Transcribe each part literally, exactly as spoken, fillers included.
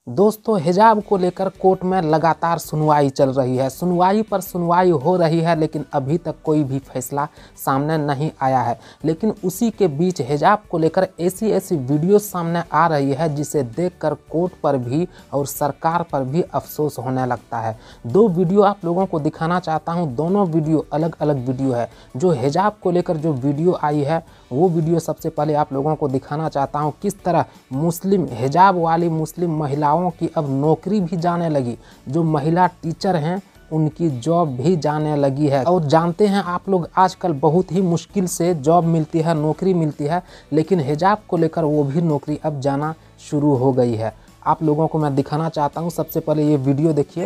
दोस्तों, हिजाब को लेकर कोर्ट में लगातार सुनवाई चल रही है। सुनवाई पर सुनवाई हो रही है, लेकिन अभी तक कोई भी फैसला सामने नहीं आया है। लेकिन उसी के बीच हिजाब को लेकर ऐसी ऐसी वीडियो सामने आ रही है जिसे देखकर कोर्ट पर भी और सरकार पर भी अफसोस होने लगता है। दो वीडियो आप लोगों को दिखाना चाहता हूं। दोनों वीडियो अलग अलग वीडियो है। जो हिजाब को लेकर जो वीडियो आई है वो वीडियो सबसे पहले आप लोगों को दिखाना चाहता हूं। किस तरह मुस्लिम हिजाब वाली मुस्लिम महिलाओं की अब नौकरी भी जाने लगी। जो महिला टीचर हैं उनकी जॉब भी जाने लगी है। और जानते हैं आप लोग, आजकल बहुत ही मुश्किल से जॉब मिलती है, नौकरी मिलती है, लेकिन हिजाब को लेकर वो भी नौकरी अब जाना शुरू हो गई है। आप लोगों को मैं दिखाना चाहता हूँ। सबसे पहले ये वीडियो देखिए।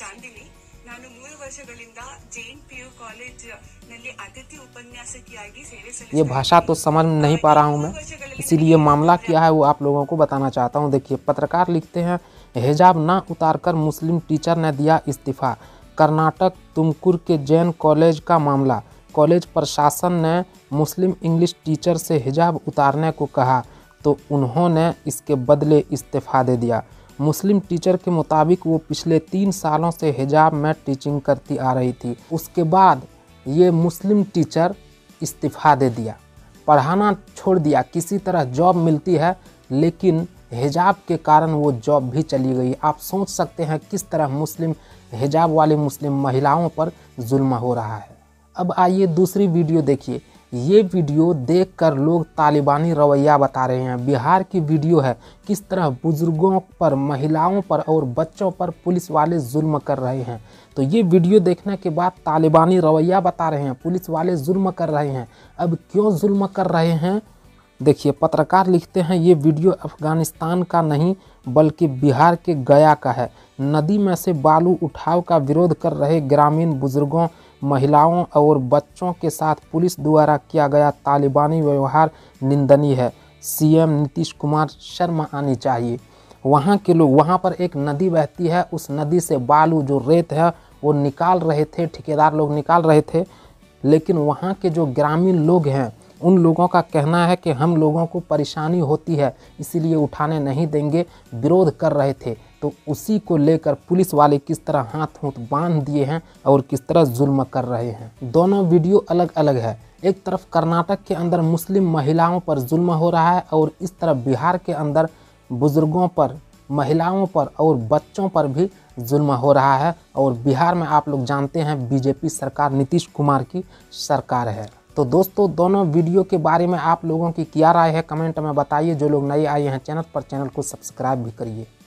ये भाषा तो समझ में नहीं पा रहा हूँ मैं, इसीलिए मामला क्या है वो आप लोगों को बताना चाहता हूँ। देखिए, पत्रकार लिखते हैं, हिजाब ना उतारकर मुस्लिम टीचर ने दिया इस्तीफा। कर्नाटक तुमकुर के जैन कॉलेज का मामला। कॉलेज प्रशासन ने मुस्लिम इंग्लिश टीचर से हिजाब उतारने को कहा तो उन्होंने इसके बदले इस्तीफा दे दिया। मुस्लिम टीचर के मुताबिक वो पिछले तीन सालों से हिजाब में टीचिंग करती आ रही थी। उसके बाद ये मुस्लिम टीचर इस्तीफा दे दिया, पढ़ाना छोड़ दिया। किसी तरह जॉब मिलती है, लेकिन हिजाब के कारण वो जॉब भी चली गई। आप सोच सकते हैं किस तरह मुस्लिम हिजाब वाली मुस्लिम महिलाओं पर जुल्म हो रहा है। अब आइए दूसरी वीडियो देखिए। ये वीडियो देखकर लोग तालिबानी रवैया बता रहे हैं। बिहार की वीडियो है, किस तरह बुजुर्गों पर, महिलाओं पर और बच्चों पर पुलिस वाले जुल्म कर रहे हैं। तो ये वीडियो देखने के बाद तालिबानी रवैया बता रहे हैं, पुलिस वाले जुल्म कर रहे हैं। अब क्यों जुल्म कर रहे हैं देखिए, पत्रकार लिखते हैं, ये वीडियो अफगानिस्तान का नहीं बल्कि बिहार के गया का है। नदी में से बालू उठाव का विरोध कर रहे ग्रामीण बुजुर्गों, महिलाओं और बच्चों के साथ पुलिस द्वारा किया गया तालिबानी व्यवहार निंदनीय है। सीएम नीतीश कुमार शर्म आनी चाहिए। वहाँ के लोग, वहाँ पर एक नदी बहती है, उस नदी से बालू जो रेत है वो निकाल रहे थे, ठेकेदार लोग निकाल रहे थे, लेकिन वहाँ के जो ग्रामीण लोग हैं उन लोगों का कहना है कि हम लोगों को परेशानी होती है, इसीलिए उठाने नहीं देंगे, विरोध कर रहे थे। तो उसी को लेकर पुलिस वाले किस तरह हाथ हाथ बांध दिए हैं और किस तरह जुल्म कर रहे हैं। दोनों वीडियो अलग अलग है। एक तरफ कर्नाटक के अंदर मुस्लिम महिलाओं पर जुल्म हो रहा है और इस तरफ बिहार के अंदर बुजुर्गों पर, महिलाओं पर और बच्चों पर भी जुल्म हो रहा है। और बिहार में आप लोग जानते हैं बीजेपी सरकार, नीतीश कुमार की सरकार है। तो दोस्तों, दोनों वीडियो के बारे में आप लोगों की क्या राय है कमेंट में बताइए। जो लोग नए आए हैं चैनल पर, चैनल को सब्सक्राइब भी करिए।